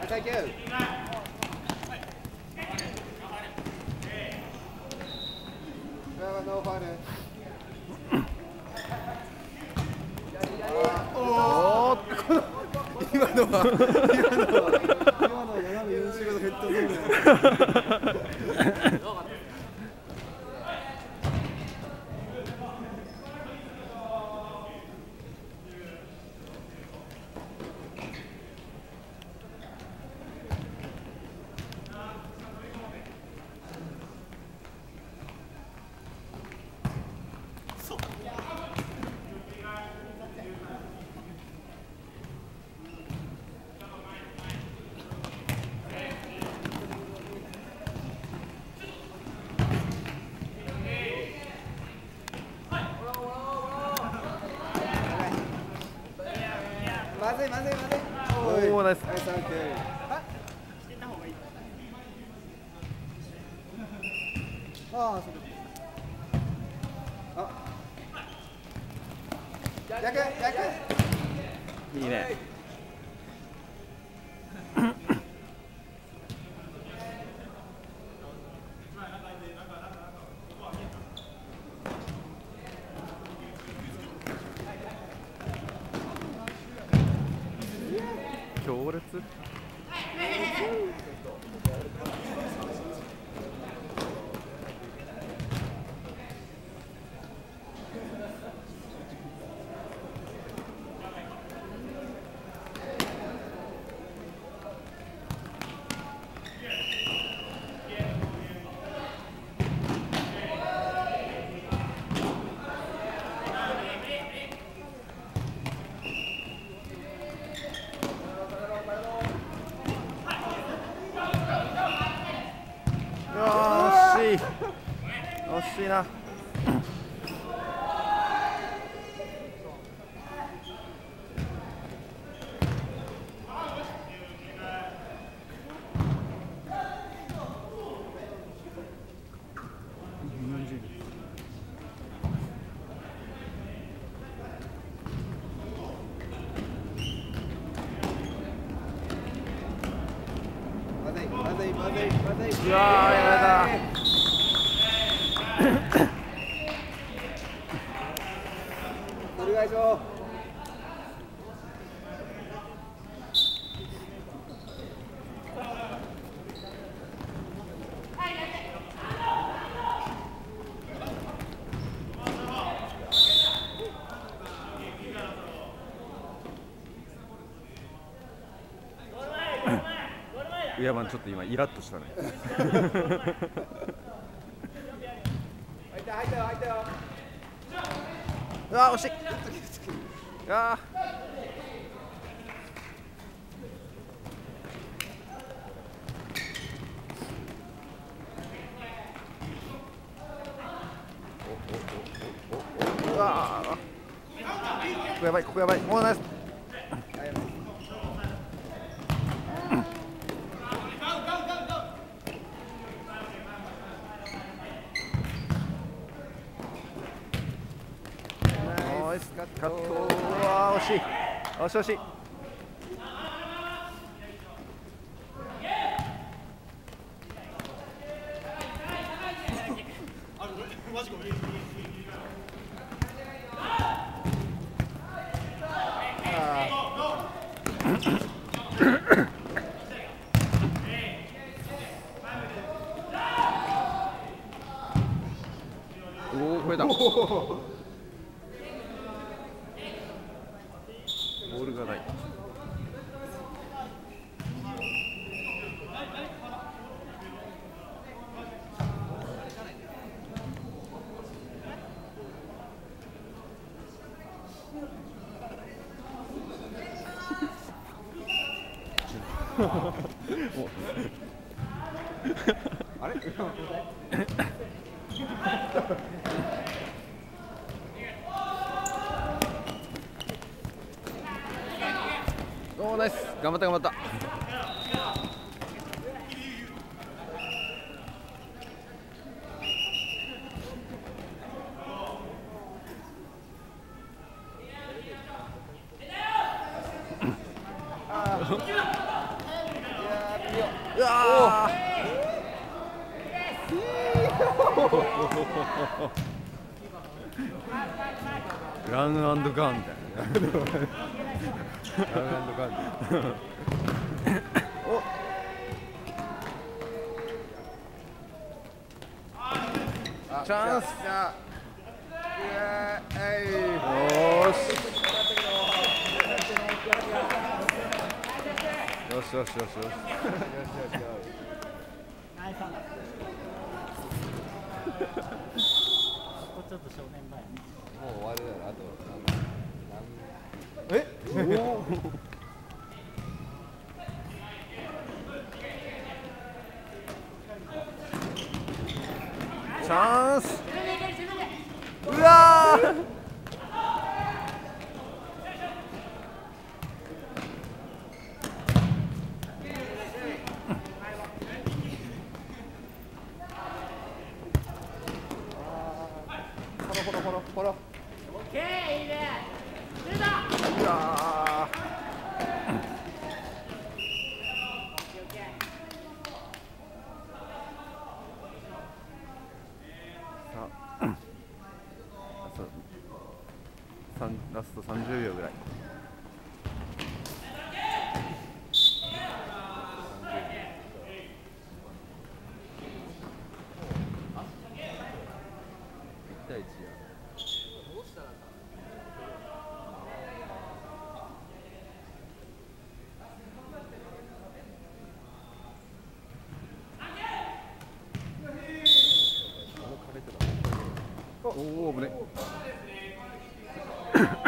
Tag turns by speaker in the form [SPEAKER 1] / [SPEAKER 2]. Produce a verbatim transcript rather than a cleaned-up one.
[SPEAKER 1] Thank you. No fun. おお、今のは今のは今のは斜めよんじゅうごどヘッドゾーン。まずいまずいまずい。おお、ナイス。ナイス、オッケー。ああ、そうです。あ。逆逆。いいね。強烈。惜しいな。うわー、やられた。お願いします。いや、まあちょっと今イラッとしたね。入った入ったよ入ったよ。うわ、惜しい。ああ。うわあ。ここやばい、ここやばい。もうナイス。カット。うわー、惜しい。惜しい惜しい。おお、これだ。ボールがない。あれ？おー、ナイス。頑張った頑張った。 うわ
[SPEAKER 2] ランアンドガンみたいな。
[SPEAKER 1] ランアンドガンお
[SPEAKER 2] チャンス。よし。よしよしよしよし。
[SPEAKER 3] ちょっと正念前。
[SPEAKER 1] もう終わるだろ、あとえお
[SPEAKER 2] チャンス。うわー。
[SPEAKER 1] ほらほらほらほら。
[SPEAKER 3] オッケー、いいね。出た。
[SPEAKER 2] うわー。ラストさんじゅうびょうぐらい。いちたいいちや。おお、危ね。